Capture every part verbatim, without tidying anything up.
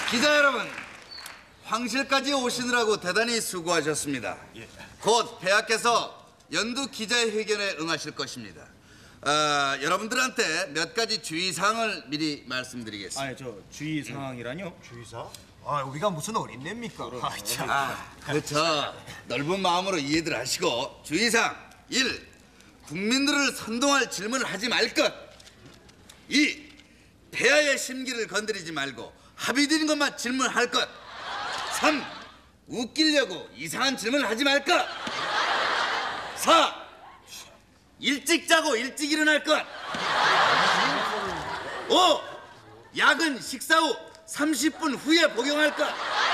기자 여러분, 황실까지 오시느라고 대단히 수고하셨습니다. 예. 곧 폐하께서 연두 기자회견에 응하실 것입니다. 어, 여러분들한테 몇 가지 주의사항을 미리 말씀드리겠습니다. 아니, 저 주의사항이라뇨? 주의사? 아, 우리가 무슨 어린애입니까? 아, 참. 아, 그렇죠. 넓은 마음으로 이해들 하시고 주의사항 일. 국민들을 선동할 질문을 하지 말 것. 이. 폐하의 심기를 건드리지 말고 합의된 것만 질문할 것. 삼. 웃기려고 이상한 질문을 하지 말 것. 사. 일찍 자고 일찍 일어날 것. 오. 야근 식사 후 삼십 분 후에 복용할 것.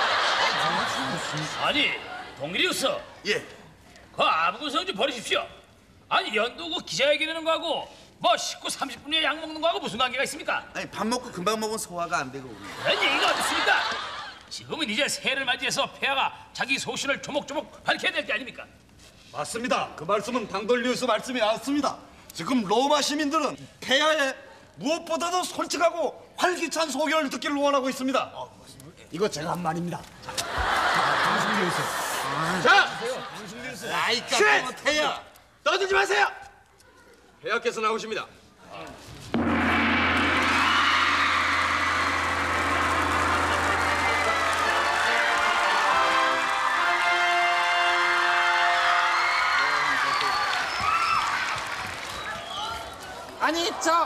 아니, 동일이었어. 예. 그 아무것도 좀 버리십시오. 아니, 연도 그 기자회견하는 거하고 뭐 식후 삼십 분 후에 약 먹는 거하고 무슨 관계가 있습니까? 아니, 밥 먹고 금방 먹으면 소화가 안 되고. 그런 얘기가 어디 있습니까? 지금은 이제 새해를 맞이해서 폐하가 자기 소신을 조목조목 밝혀야 될 때 아닙니까? 맞습니다. 그 말씀은 당돌리우스 말씀이 맞습니다. 지금 로마 시민들은 폐하의 무엇보다도 솔직하고 활기찬 소견을 듣기를 원하고 있습니다. 어, 이거 제가 한 말입니다. 자! 아이, 깜짝이야, 폐하. 떠들지 마세요! 폐하께서 나오십니다. 아니, 저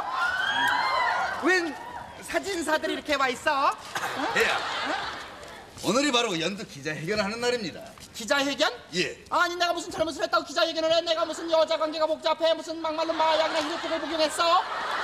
웬 사진사들이 이렇게 와 있어? 폐하. 오늘이 바로 연두 기자회견을 하는 날입니다. 기자회견? 예. 아니, 내가 무슨 잘못을 했다고 기자회견을 해? 내가 무슨 여자 관계가 복잡해? 무슨 막말로 마약이나 히로토를 복용했어?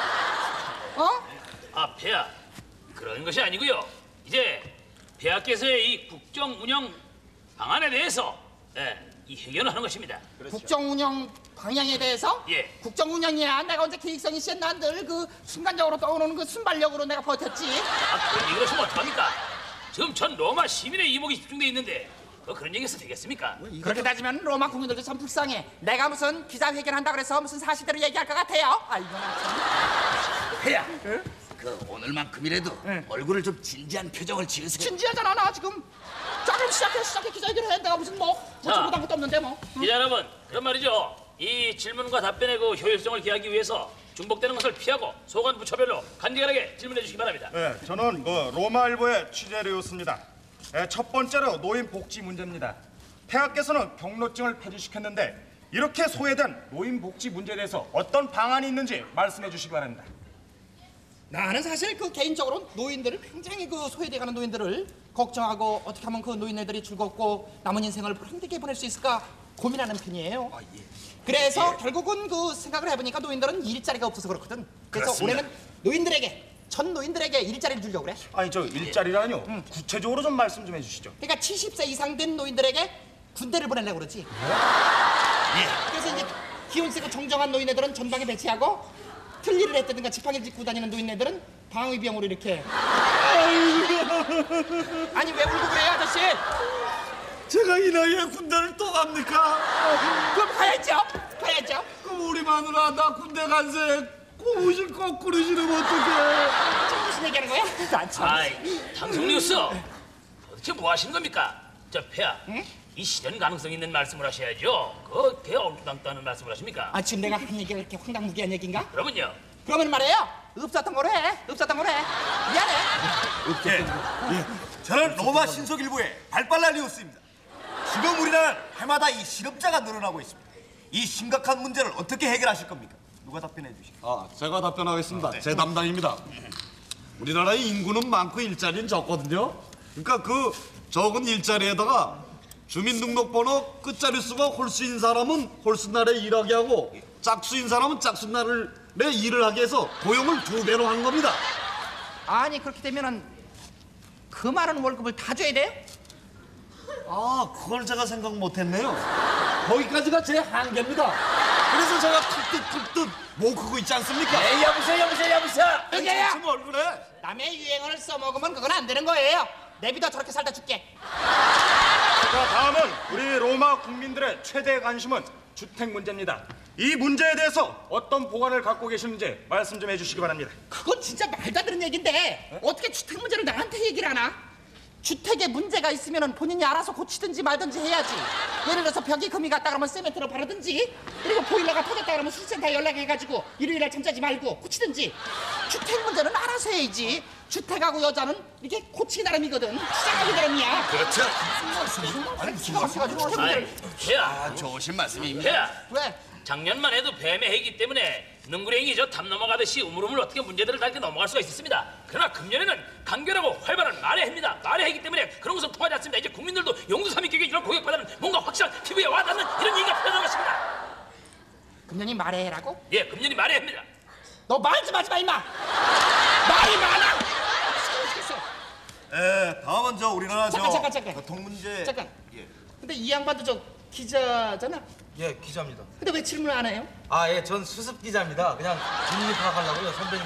어? 아, 폐하, 그런 것이 아니고요. 이제 폐하께서의 이 국정 운영 방안에 대해서 예, 이 회견을 하는 것입니다. 국정 운영 방향에 대해서? 예. 국정 운영이야. 내가 언제 계획성이 있어? 난 늘 그 순간적으로 떠오르는 그 순발력으로 내가 버텼지. 아, 그런 얘기를 하시면 어떡합니까? 지금 전 로마 시민의 이목이 집중돼 있는데 뭐 그런 얘기해서 되겠습니까? 그렇게 따지면 로마 국민들도 참 불쌍해. 내가 무슨 기자회견 한다 그래서 무슨 사실대로 얘기할 것 같아요? 아이고, 나 참. 폐하. 그 오늘만큼이라도 얼굴을 좀 진지한 표정을 지으세요. 진지하잖아, 나 지금. 자, 그럼 시작해, 시작해. 기자회견 해. 내가 무슨 뭐, 뭐 자. 잘못한 것도 없는데 뭐. 기자 여러분, 그런 말이죠. 이 질문과 답변의 그 효율성을 기하기 위해서 중복되는 것을 피하고 소관 부처별로 간결하게 질문해 주시기 바랍니다. 네, 저는 그 로마일보의 취재료였습니다. 네, 첫 번째로 노인 복지 문제입니다. 폐하께서는 경로증을 폐지시켰는데 이렇게 소외된 노인 복지 문제에 대해서 어떤 방안이 있는지 말씀해 주시기 바랍니다. 나는 사실 그 개인적으로 노인들을 굉장히 그 소외돼가는 노인들을 걱정하고 어떻게 하면 그 노인네들이 즐겁고 남은 인생을 보람되게 보낼 수 있을까 고민하는 편이에요. 아, 예. 그래서 예. 결국은 그 생각을 해보니까 노인들은 일자리가 없어서 그렇거든. 그래서 그렇습니다. 올해는 노인들에게 전 노인들에게 일자리를 주려고 그래. 아니, 저 일자리라뇨? 구체적으로 좀 말씀 좀 해주시죠. 그러니까 칠십 세 이상 된 노인들에게 군대를 보내려고 그러지. 예. 그래서 이제 기운 세고 정정한 노인네들은 전방에 배치하고 틀니를 했다든가 지팡이를 짚고 다니는 노인네들은 방위병으로 이렇게. 아니, 왜 울고 그래요, 아저씨? 제가 이 나이에 군대를 또 갑니까? 그럼 가야죠. 가야죠. 그럼 우리 마누라 나 군대 간새 꼬우실 거꾸로 싫으면 어떡해? 지금 무슨 얘기하는 거야? 난 참. 아이, 당송리우스 도대체 뭐 하시는 겁니까? 저 폐하, 이 실현 가능성 있는 말씀을 하셔야죠. 그개 얼토당토하는 말씀을 하십니까? 아, 지금 내가 한 얘기가 이렇게 황당무계한 얘기인가? 그러면요. 그러면 말이에요. 없었던 거로 해. 없었던 거로 해. 미안해. 예, 예. 저는 로마 신속일보의 발발라리우스입니다. 지금 우리나라는 해마다 이 실업자가 늘어나고 있습니다. 이 심각한 문제를 어떻게 해결하실 겁니까? 누가 답변해 주시겠어요? 아, 제가 답변하겠습니다. 네. 제 담당입니다. 우리나라의 인구는 많고 일자리는 적거든요. 그러니까 그 적은 일자리에다가 주민등록번호 끝자리수가 홀수인 사람은 홀수날에 일하게 하고 짝수인 사람은 짝수날에 일을 하게 해서 고용을 두 배로 하는 겁니다. 아니, 그렇게 되면은 그 많은 월급을 다 줘야 돼요? 아, 그걸 제가 생각 못했네요. 거기까지가 제 한계입니다. 그래서 제가 툭툭 툭툭 모으고 있지 않습니까? 에이, 여보세요, 여보세요, 여보세요. 여기야. 지금 얼굴에. 남의 유행어를 써먹으면 그건 안 되는 거예요. 내비둬 저렇게 살다 죽게. 자, 다음은 우리 로마 국민들의 최대 관심은 주택 문제입니다. 이 문제에 대해서 어떤 보관을 갖고 계시는지 말씀 좀 해주시기 바랍니다. 그건 진짜 말도 안 되는 얘긴데 어떻게 주택 문제를 나한테 얘기를 하나? 주택에 문제가 있으면 본인이 알아서 고치든지 말든지 해야지. 예를 들어서 벽이 금이 갔다 그러면 세멘트로 바르든지, 그리고 보일러가 터졌다 그러면 수리센터에 연락해가지고 일요일날 잠자지 말고 고치든지. 주택 문제는 알아서 해야지. 주택하고 여자는 이게 고치기 나름이거든. 시작하기 나름이야. 그렇죠. 기가 막혀가지고 주택 아이, 문제를. 배야, 아, 좋으신 말씀입니다. 배야. 왜? 작년만 해도 뱀의 해기 때문에 능구랭이 저 담 넘어가듯이 우물우물 어떻게 문제들을 다 이렇게 넘어갈 수가 있었습니다. 그러나 금년에는 간결하고 활발한 말의 해입니다. 말의 해이기 때문에 그런 것은 통하지 않습니다. 이제 국민들도 용두삼위격에 이런 고객받는 뭔가 확실한 피부에 와닿는 이런 얘기가 필요한 것입니다. 금년이 말해 해라고? 예, 금년이 말의 해입니다. 너 말 좀 하지 마 임마. 말이 많아. 시끄러워. 예, 다음은 저 우리나라 저 잠깐, 잠깐, 잠깐. 교통 문제. 잠깐. 예. 근데 이 양반도 저 기자잖아. 예, 기자입니다. 근데 왜 질문 안 해요? 아, 예, 전 수습 기자입니다. 그냥 분위기 파악하려고요. 선배님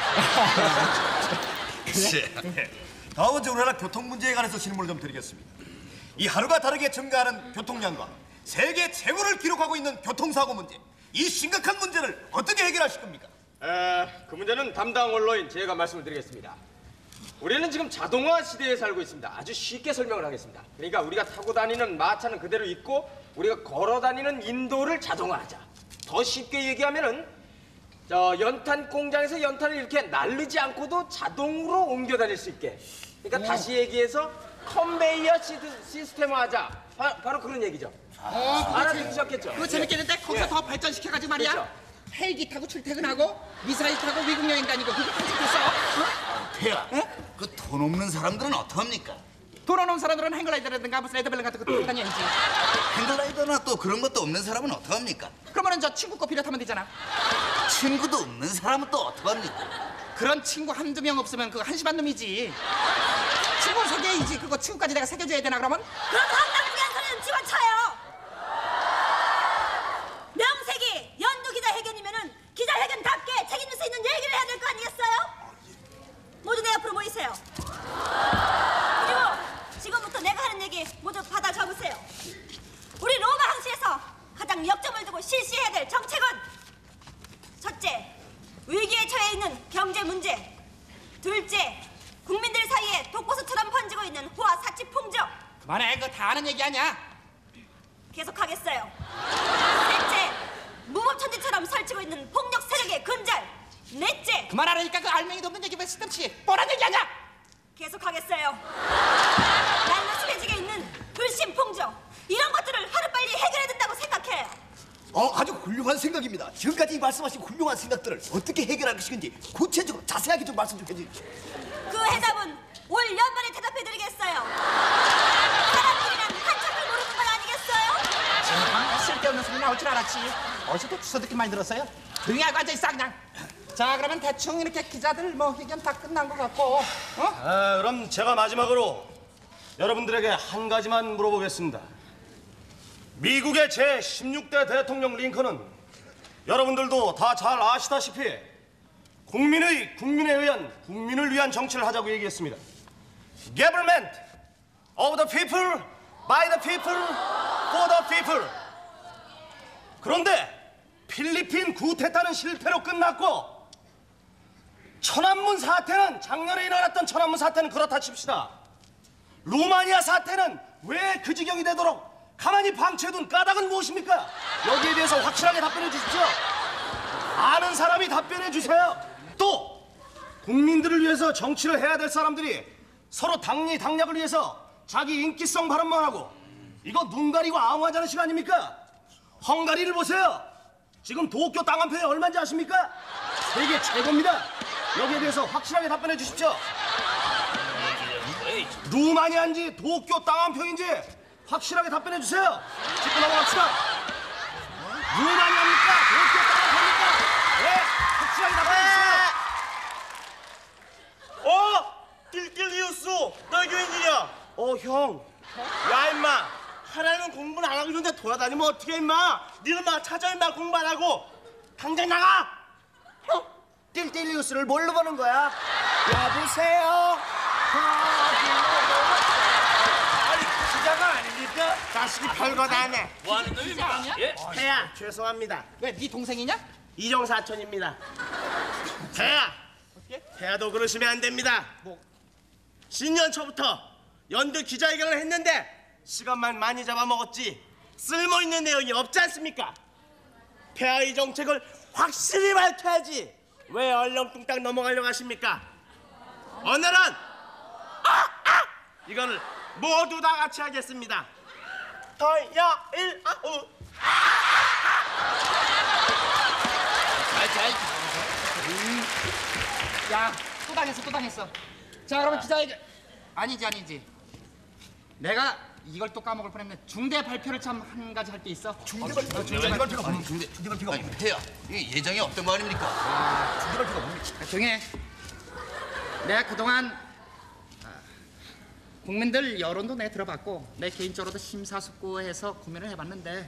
따라와봤어요. 다음은 저 우리나라 교통 문제에 관해서 질문을 좀 드리겠습니다. 이 하루가 다르게 증가하는 교통량과 세계 최고를 기록하고 있는 교통사고 문제, 이 심각한 문제를 어떻게 해결하실 겁니까? 에, 그 문제는 담당 언론인 제가 말씀을 드리겠습니다. 우리는 지금 자동화 시대에 살고 있습니다. 아주 쉽게 설명을 하겠습니다. 그러니까 우리가 타고 다니는 마차는 그대로 있고 우리가 걸어 다니는 인도를 자동화하자. 더 쉽게 얘기하면은 저 연탄 공장에서 연탄을 이렇게 날르지 않고도 자동으로 옮겨 다닐 수 있게. 그러니까 다시 얘기해서 컨베이어 시스템화하자. 바, 바로 그런 얘기죠. 알아들으셨겠죠? 그거 재밌겠는데 거기서 예. 더 발전시켜가지고 말이야. 그렇죠. 헬기 타고 출퇴근하고 미사일 타고 외국 여행 다니고 그게 편집됐어. 폐야, 그 돈 없는 사람들은 어떡합니까? 돈 없는 사람들은 행글라이더라든가 무슨 레드벨 같은 거 타고 다녀야지. 행글라이더나 또 그런 것도 없는 사람은 어떡합니까? 그러면은 저 친구 거 빌려 타면 되잖아. 친구도 없는 사람은 또 어떡합니까? 그런 친구 한두 명 없으면 그거 한심한 놈이지. 친구 소개이지. 그거 친구까지 내가 새겨줘야 되나 그러면? 그런 황당무계한 소리는 집어쳐요. 명색이 연두 기자회견이면은 기자회견답게 책임질 수 있는 얘기를 해야 될 거 아니겠어요? 모두 내 앞으로 모이세요. 그리고 지금부터 내가 하는 얘기 모두 받아 적으세요. 우리 로마 항시에서 가장 역점을 두고 실시해야 될 정책은 첫째, 위기에 처해 있는 경제 문제. 둘째, 국민들 사이에 독보수처럼 번지고 있는 호화 사치 풍조. 그만해. 그거 다 아는 얘기 아니야. 계속하겠어요. 셋째, 무법천지처럼 설치고 있는 폭력 세력의 근절. 넷째, 그만하라니까. 그 알맹이도 없는 얘기 왜 쓸데없이 뻔한 얘기 아니야. 계속하겠어요. 날로 심해지게 있는 불신 풍조. 이런 것들을 하루빨리 해결해야 된다고 생각해요. 어, 아주 훌륭한 생각입니다. 지금까지 말씀하신 훌륭한 생각들을 어떻게 해결할 것인지 구체적으로 자세하게 좀 말씀 좀 해주십시오. 그 해답은 올 연말에 대답해드리겠어요. 사람들이란 한참을 모르는 건 아니겠어요? 정말 쓸데없는 소리 나올 줄 알았지. 어디서도 주워 듣기 많이 들었어요. 조용히 하고 앉아있어 그냥. 자, 그러면 대충 이렇게 기자들 뭐 의견 다 끝난 것 같고, 어? 아, 그럼 제가 마지막으로 여러분들에게 한 가지만 물어보겠습니다. 미국의 제십육 대 대통령 링컨은 여러분들도 다 잘 아시다시피 국민의 국민에 의한 국민을 위한 정치를 하자고 얘기했습니다. Government of the people, by the people, for the people. 그런데 필리핀 구테타는 실패로 끝났고 천안문 사태는 작년에 일어났던 천안문 사태는 그렇다 칩시다. 루마니아 사태는 왜 그 지경이 되도록 가만히 방치해둔 까닭은 무엇입니까? 여기에 대해서 확실하게 답변해 주십시오. 아는 사람이 답변해 주세요. 또 국민들을 위해서 정치를 해야 될 사람들이 서로 당리 당략을 위해서 자기 인기성 발언만 하고 이거 눈 가리고 앙호하자는 식 아닙니까? 헝가리를 보세요. 지금 도쿄 땅 한 평이 얼마인지 아십니까? 세계 최고입니다. 여기에 대해서 확실하게 답변해 주십시오. 루마니아인지 도쿄 땅 한 평인지 확실하게 답변해 주세요. 짚고 넘어갑시다. 루마니아입니까? 도쿄 땅 한 평입니까? 네, 확실하게 답변해 주세요. 어? 띨띨리우스 너 교인이냐? 어, 형. 야 임마 하라는 공부는 안 하고 있는데 돌아다니면 어떻게 임마? 니는 막 찾아 임마 공부 안 하고 당장 나가! 어? 띨띨리우스를 뭘로 보는 거야? 여보세요? 아니 기자가 아닙니까? 자식이 별거 다 하네. 뭐 하는 놈입니까? 예? 태야 죄송합니다. 왜, 네 동생이냐? 이종 사촌입니다. 태야 태야도 그러시면 안 됩니다. 뭐? 신년 초부터 연두 기자회견을 했는데 시간만 많이 잡아먹었지 쓸모있는 내용이 없지 않습니까? 폐하의 정책을 확실히 밝혀야지 왜 얼렁뚱땅 넘어가려고 하십니까? 오늘은 아! 아! 이거를 모두 다 같이 하겠습니다. 더여일 아우 야, 또 당했어, 또 당했어. 자, 그러면 기자회견. 아니지, 아니지. 내가 이걸 또 까먹을 뻔했네. 중대 발표를 참 한 가지 할 게 있어. 중대 발표. 어, 중대 발표가 아니, 중대, 중대 발표가 아니, 폐하, 이게 예정이 없던 거 아닙니까? 중대 발표가 뭡니까? 조용해. 내가 그동안 아, 국민들 여론도 내 들어봤고 내 개인적으로도 심사숙고해서 고민을 해봤는데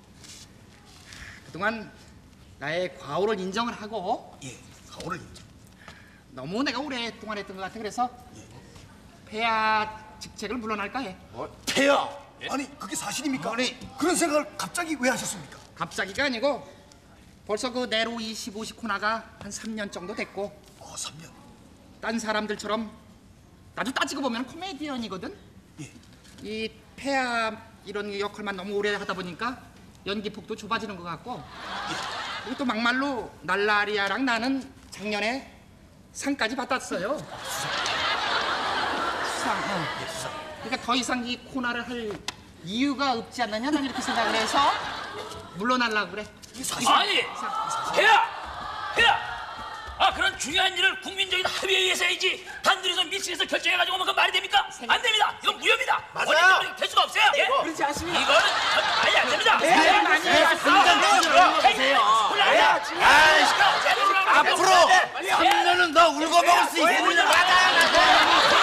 그동안 나의 과오를 인정을 하고 예, 가오를 인정. 너무 내가 오랫동안 했던 것 같아. 그래서 폐하 직책을 물러날까 해. 폐하. 아니 그게 사실입니까? 아니. 그런 생각을 갑자기 왜 하셨습니까? 갑자기가 아니고 벌써 그 네로 이십오시 코나가 한 삼 년 정도 됐고 어, 삼 년. 딴 사람들처럼 나도 따지고 보면 코미디언이거든. 예. 이 폐하 이런 역할만 너무 오래 하다 보니까 연기폭도 좁아지는 것 같고 그리고 또 막말로 날라리아랑 나는 작년에 상까지 받았어요. 수상. 어. 그러니까 더 이상 이 코너를 할 이유가 없지 않느냐 난 이렇게 생각을 해서 물러나려고 그래. 아니, 폐하! 폐하! 아, 그런 중요한 일을 국민적인 합의에 의해서 해야지 단둘이서 미팅해서 결정해가지고 오면 그건 말이 됩니까? 안 됩니다. 이건 무효입니다. 맞아요. 될 수가 없어요. 예? 그렇지 않습니다. 이거는 전 말이 안 됩니다. 앞으로 삼 년은 더 울고 먹을 수 있습니다.